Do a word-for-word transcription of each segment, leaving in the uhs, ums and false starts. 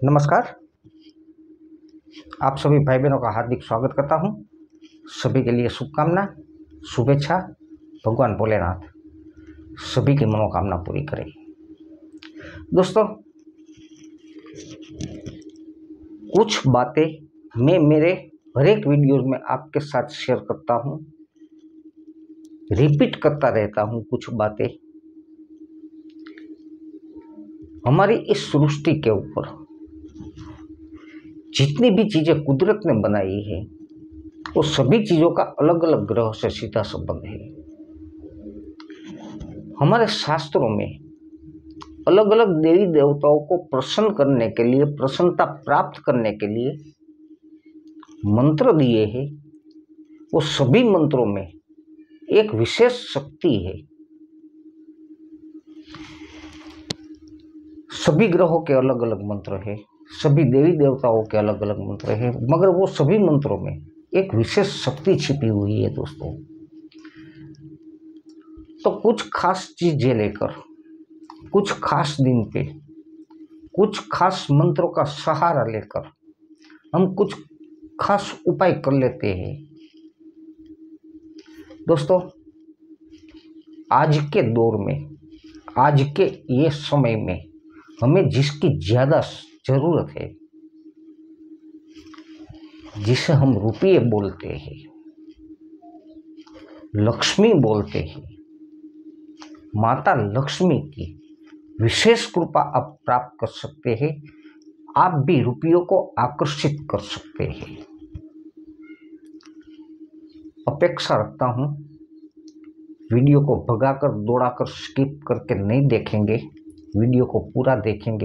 नमस्कार। आप सभी भाई बहनों का हार्दिक स्वागत करता हूं। सभी के लिए शुभकामना, शुभेच्छा। भगवान भोलेनाथ सभी की मनोकामना पूरी करे। दोस्तों, कुछ बातें मैं मेरे हर एक वीडियो में आपके साथ शेयर करता हूं, रिपीट करता रहता हूं। कुछ बातें हमारी इस सृष्टि के ऊपर जितनी भी चीजें कुदरत ने बनाई है, वो सभी चीजों का अलग अलग ग्रह से सीधा संबंध है। हमारे शास्त्रों में अलग अलग देवी देवताओं को प्रसन्न करने के लिए, प्रसन्नता प्राप्त करने के लिए मंत्र दिए हैं। वो सभी मंत्रों में एक विशेष शक्ति है। सभी ग्रहों के अलग अलग मंत्र हैं, सभी देवी देवताओं के अलग अलग मंत्र हैं, मगर वो सभी मंत्रों में एक विशेष शक्ति छिपी हुई है। दोस्तों, तो कुछ खास चीजें लेकर, कुछ खास दिन पे, कुछ खास मंत्रों का सहारा लेकर हम कुछ खास उपाय कर लेते हैं। दोस्तों, आज के दौर में, आज के ये समय में हमें जिसकी ज्यादा जरूरत है, जिसे हम रुपये बोलते हैं, लक्ष्मी बोलते हैं, माता लक्ष्मी की विशेष कृपा आप प्राप्त कर सकते हैं। आप भी रुपयों को आकर्षित कर सकते हैं। अपेक्षा रखता हूं वीडियो को भगाकर दौड़ाकर स्किप करके नहीं देखेंगे, वीडियो को पूरा देखेंगे।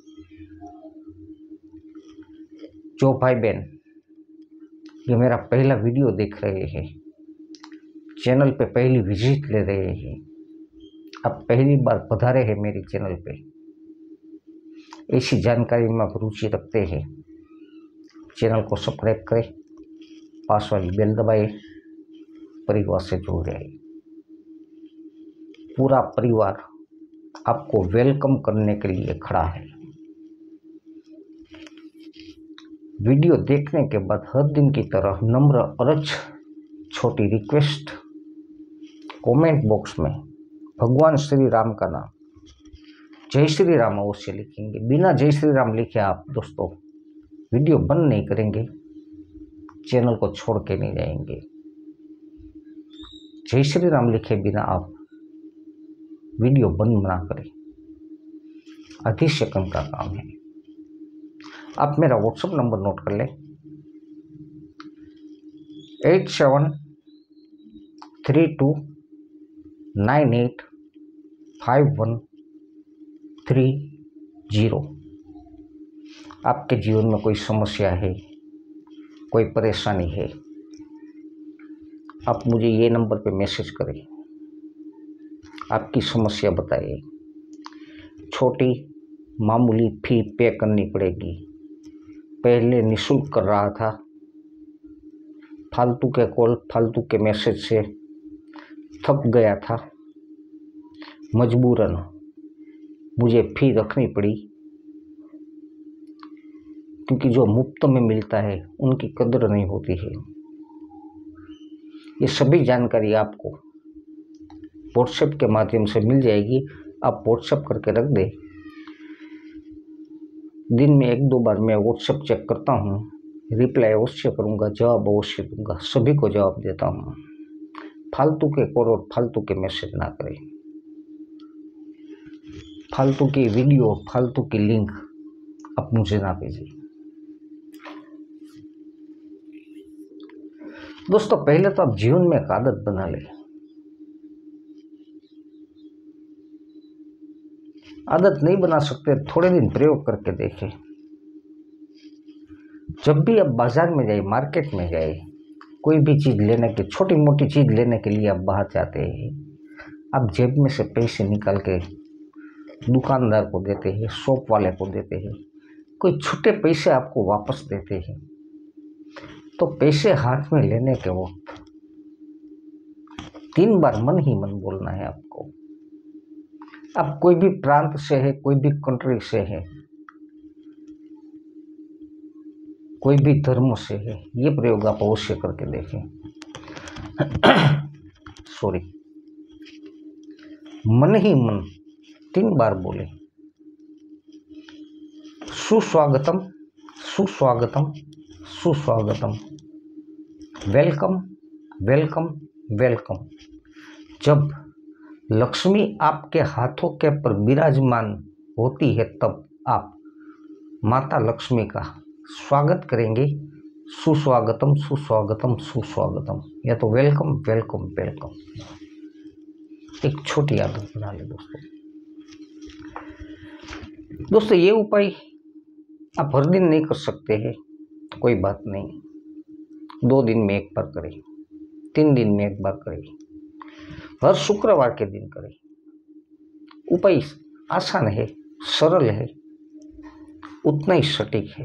जो भाई बहन ये मेरा पहला वीडियो देख रहे हैं, चैनल पे पहली विजिट ले रहे हैं, आप पहली बार पधारे हैं मेरे चैनल पे, ऐसी जानकारी में आप रुचि रखते हैं, चैनल को सब्सक्राइब करें, पास वाली बेल दबाएं, परिवार से जुड़ जाए। पूरा परिवार आपको वेलकम करने के लिए खड़ा है। वीडियो देखने के बाद हर दिन की तरह नम्र अर्ज, छोटी रिक्वेस्ट, कमेंट बॉक्स में भगवान श्री राम का नाम, जय श्री राम अवश्य लिखेंगे। बिना जय श्री राम लिखे आप दोस्तों वीडियो बंद नहीं करेंगे, चैनल को छोड़ के नहीं जाएंगे। जय श्री राम लिखे बिना आप वीडियो बंद ना करें, आधी सेकंड का काम है। आप मेरा व्हाट्सएप नंबर नोट कर लें, eight seven three two nine eight five one three zero. आपके जीवन में कोई समस्या है, कोई परेशानी है, आप मुझे ये नंबर पे मैसेज करें, आपकी समस्या बताइए। छोटी मामूली फी पे करनी पड़ेगी। पहले निःशुल्क कर रहा था, फालतू के कॉल, फालतू के मैसेज से थक गया था, मजबूरन मुझे फी रखनी पड़ी, क्योंकि जो मुफ्त में मिलता है उनकी कदर नहीं होती है। ये सभी जानकारी आपको व्हाट्सएप के माध्यम से मिल जाएगी। आप व्हाट्सएप करके रख दें। दिन में एक दो बार मैं व्हाट्सएप चेक करता हूँ, रिप्लाई अवश्य करूँगा, जवाब अवश्य दूंगा, सभी को जवाब देता हूँ। फालतू के कॉल और फालतू के मैसेज ना करें, फालतू की वीडियो, फालतू की लिंक आप मुझे ना भेजिए। दोस्तों, पहले तो आप जीवन में एक आदत बना लें। आदत नहीं बना सकते, थोड़े दिन प्रयोग करके देखें। जब भी आप बाजार में जाए, मार्केट में जाए, कोई भी चीज लेने के, छोटी मोटी चीज लेने के लिए आप बाहर जाते हैं, आप जेब में से पैसे निकाल के दुकानदार को देते हैं, शॉप वाले को देते हैं, कोई छूटे पैसे आपको वापस देते हैं। तो पैसे हाथ में लेने के वक्त तीन बार मन ही मन बोलना है आपको। आप कोई भी प्रांत से है, कोई भी कंट्री से है, कोई भी धर्म से है, ये प्रयोग आप अवश्य करके देखें। सॉरी, मन ही मन तीन बार बोले, सुस्वागतम सुस्वागतम सुस्वागतम, वेलकम वेलकम वेलकम। जब लक्ष्मी आपके हाथों के पर विराजमान होती है तब आप माता लक्ष्मी का स्वागत करेंगे, सुस्वागतम सुस्वागतम सुस्वागतम, या तो वेलकम वेलकम वेलकम। एक छोटी आदत बना ले दोस्तों। दोस्तों ये उपाय आप हर दिन नहीं कर सकते हैं तो कोई बात नहीं, दो दिन में एक बार करें, तीन दिन में एक बार करें, हर शुक्रवार के दिन करें। उपाय आसान है, सरल है, उतना ही सटीक है।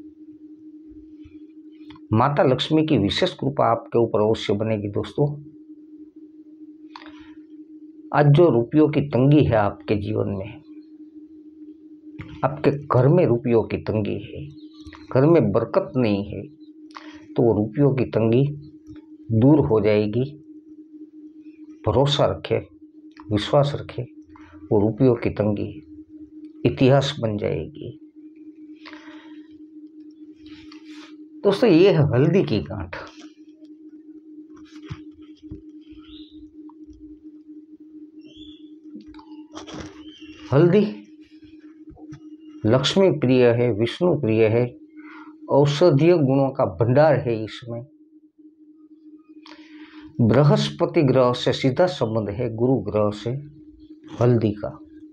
माता लक्ष्मी की विशेष कृपा आपके ऊपर अवश्य बनेगी दोस्तों। आज जो रुपयों की तंगी है आपके जीवन में, आपके घर में रुपयों की तंगी है, घर में बरकत नहीं है, तो वो रुपयों की तंगी दूर हो जाएगी। भरोसा रखे, विश्वास रखे, वो रुपयों की तंगी इतिहास बन जाएगी। दोस्तों ये है हल्दी की गांठ। हल्दी लक्ष्मी प्रिय है, विष्णु प्रिय है, औषधीय गुणों का भंडार है। इसमें बृहस्पति ग्रह से सीधा संबंध है, गुरु ग्रह से हल्दी का।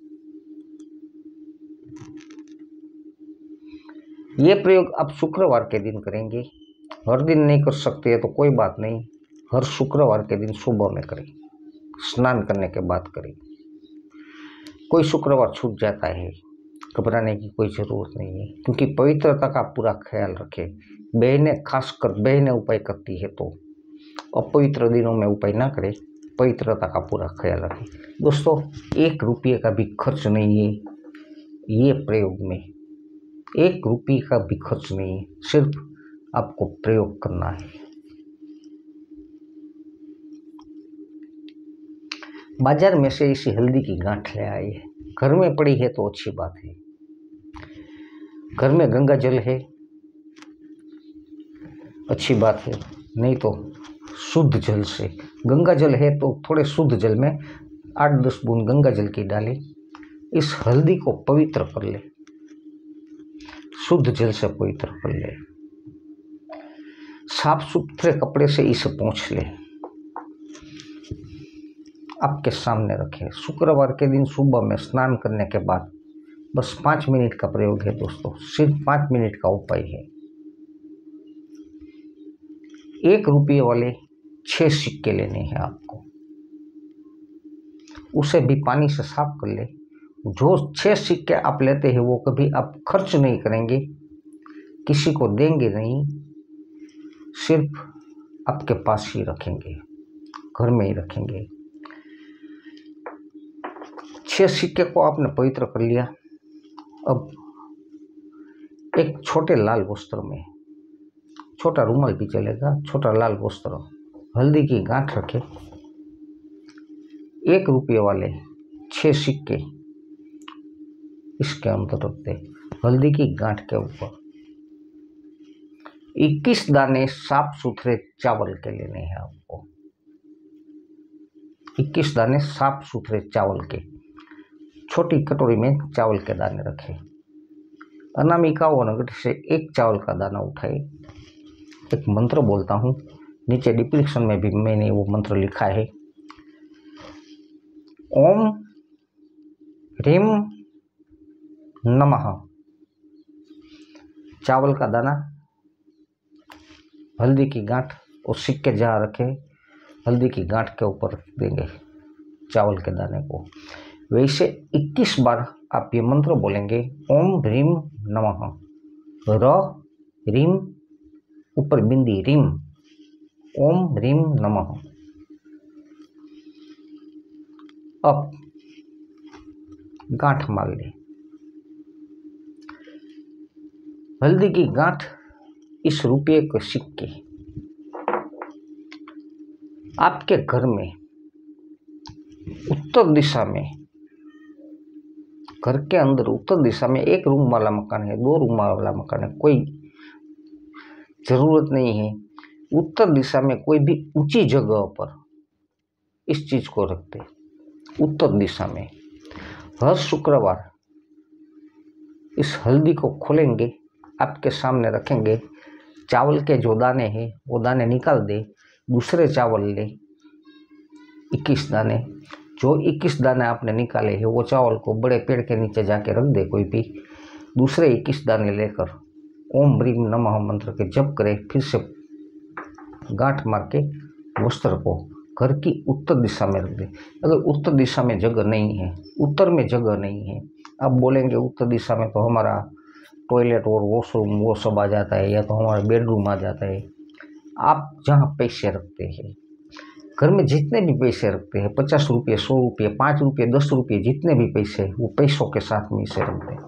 ये प्रयोग आप शुक्रवार के दिन करेंगे, हर दिन नहीं कर सकते तो कोई बात नहीं, हर शुक्रवार के दिन सुबह में करें, स्नान करने के बाद करें। कोई शुक्रवार छूट जाता है, घबराने की कोई ज़रूरत नहीं है, क्योंकि पवित्रता का पूरा ख्याल रखें। बहनें, खासकर बहनें उपाय करती है तो अपवित्र दिनों में उपाय ना करें, पवित्रता का पूरा ख्याल रखें। दोस्तों एक रुपये का भी खर्च नहीं है ये प्रयोग में, एक रुपये का भी खर्च नहीं है, सिर्फ आपको प्रयोग करना है। बाजार में से इसी हल्दी की गांठ ले आए, घर में पड़ी है तो अच्छी बात है। घर में गंगा जल है अच्छी बात है, नहीं तो शुद्ध जल से, गंगा जल है तो थोड़े शुद्ध जल में आठ दस बूंद गंगा जल की डालें, इस हल्दी को पवित्र कर ले, शुद्ध जल से पवित्र कर ले, साफ सुथरे कपड़े से इसे पोंछ ले, आपके सामने रखें। शुक्रवार के दिन सुबह में स्नान करने के बाद बस पाँच मिनट का प्रयोग है दोस्तों, सिर्फ पाँच मिनट का उपाय है। एक रुपये वाले छह सिक्के लेने हैं आपको, उसे भी पानी से साफ कर ले। जो छह सिक्के आप लेते हैं वो कभी आप खर्च नहीं करेंगे, किसी को देंगे नहीं, सिर्फ आपके पास ही रखेंगे, घर में ही रखेंगे। छह सिक्के को आपने पवित्र कर लिया। अब एक छोटे लाल वस्त्र में, छोटा रुमाल भी चलेगा, छोटा लाल वस्त्र, हल्दी की गांठ रखे, एक रुपये वाले छह सिक्के इसके अंदर रख दे। हल्दी की गांठ के ऊपर इक्कीस दाने साफ सुथरे चावल के लेने हैं आपको, इक्कीस दाने साफ सुथरे चावल के, छोटी कटोरी में चावल के दाने रखें। अनामिका व नगट से एक चावल का दाना उठाए। एक मंत्र बोलता हूँ, नीचे डिस्क्रिप्शन में भी मैंने वो मंत्र लिखा है। ओम ह्रीम नमः। चावल का दाना, हल्दी की गांठ और सिक्के जहाँ रखे, हल्दी की गांठ के ऊपर रख देंगे चावल के दाने को। वैसे इक्कीस बार आप ये मंत्र बोलेंगे, ओम ह्रीम नमः, र रीम ऊपर बिंदी रीम, ओम ह्रीम नमः। अब गांठ मार ले, हल्दी की गांठ इस रुपये के सिक्के आपके घर में उत्तर दिशा में, घर के अंदर उत्तर दिशा में एक रूम वाला मकान है, दो रूम वाला मकान है, कोई जरूरत नहीं है उत्तर दिशा में कोई भी ऊंची जगह पर इस चीज को रखते। उत्तर दिशा में हर शुक्रवार इस हल्दी को खोलेंगे, आपके सामने रखेंगे, चावल के जो दाने हैं वो दाने निकाल दे, दूसरे चावल ले इक्कीस दाने, जो इक्कीस दाने आपने निकाले हैं वो चावल को बड़े पेड़ के नीचे जाके रख दे कोई भी, दूसरे इक्कीस दाने लेकर ओम ब्रीम नमः मंत्र के जप करे, फिर से गांठ मार के वस्त्र को घर की उत्तर दिशा में रख दे। अगर उत्तर दिशा में जगह नहीं है, उत्तर में जगह नहीं है, आप बोलेंगे उत्तर दिशा में तो हमारा टॉयलेट और वॉशरूम वो सब आ जाता है, या तो हमारा बेडरूम आ जाता है। आप जहाँ पैसे रखते हैं, घर में जितने भी पैसे रखते हैं, पचास रुपये, सौ रुपये, पाँच रुपये, दस रुपये, जितने भी पैसे, वो पैसों के साथ में इसे रख दें।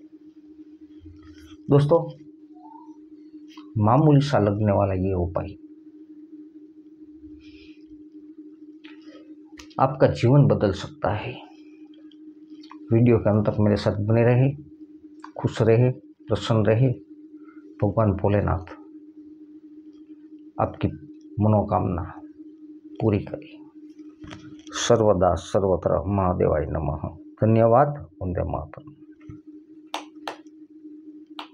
दोस्तों, मामूली सा लगने वाला ये उपाय आपका जीवन बदल सकता है। वीडियो के अंत तक मेरे साथ बने रहे, खुश रहे, प्रसन्न रहे। भगवान भोलेनाथ आपकी मनोकामना पूरी करे। सर्वदा सर्वत्र महादेवाय नमः। धन्यवाद। वंदे मातरम।